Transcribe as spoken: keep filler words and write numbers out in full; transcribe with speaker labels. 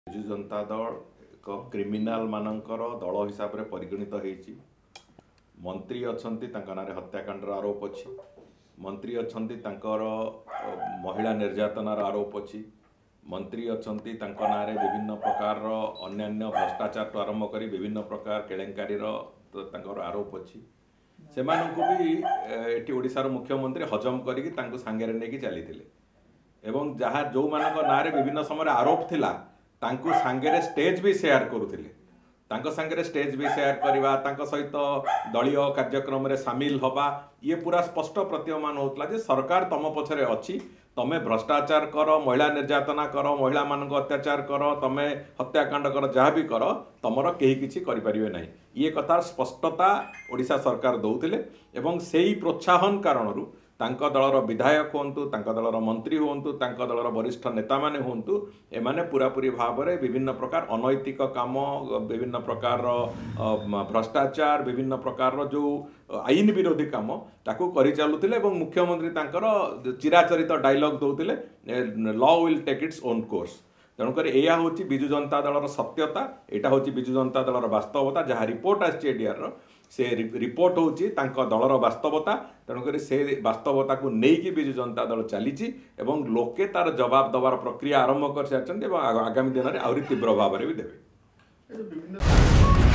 Speaker 1: ବିଜୁ ଜନତା ଦଳ ଏକ କ୍ରିମିନାଲ ମାନଙ୍କର ଦଳ हिसाब रे परिगणित होईची। मंत्री अछंती तांका नारे हत्याकांडर आरोप अछि, मंत्री अछंती तांकर महिला निर्यातनार आरोप अछि, मंत्री अछंती तांका नारे विभिन्न प्रकार अन्यान्य भ्रष्टाचार आरंभ करी विभिन्न प्रकार केलेंकारीर तांकर आरोप अछि। सेमानंकु भी एटी ओडिशार मुख्यमंत्री हजम करिकि तांको सांगेरे नेकी चलीथिले एवं जहाँ जो मानक नारे विभिन्न समय आरोप थिला तांको सांगेरे स्टेज भी शेयर करुथिले, तांको सांगेरे स्टेज भी शेयर करवा, तांको सहित दलीय कार्यक्रम रे शामिल हवा, ये पूरा स्पष्ट प्रतीयमान होतला जे सरकार तम पछरे अछि, तमे भ्रष्टाचार कर, महिला निर्यातना कर, महिला मानक अत्याचार कर, तमे हत्याकांड कर, जहाँ भी कर तमर केही किछि करि परिबे नाही, ये कथा स्पष्टता ओडिशा सरकार दौथिले एवं सेही प्रोत्साहन कारणरू तांका दलर विधायक होंतु, तांका दलर मंत्री होंतु, तांका दलर वरिष्ठ नेता माने होंतु, एमाने पूरापूरी भाव में विभिन्न प्रकार अनैतिक काम, विभिन्न प्रकार भ्रष्टाचार, विभिन्न प्रकार जो आईन विरोधी काम ताकू करि चलुथिले एवं मुख्यमंत्री तांकर चिराचरित डायलॉग दौथिले, law will take its own course. तेणुकर यह हूँ बिजु जनता दलर सत्यता, यहाँ हूँ बिजु जनता दलर वास्तवता, जहाँ रिपोर्ट आर से रिपोर्ट हूँ दलर वास्तवता। तेणुकर से वास्तवता को लेकिन बिजु जनता दल चली लोके तार जवाब दबार प्रक्रिया आरंभ कर सारी आगामी दिन में आहरी तीव्र भाव में भी देवे।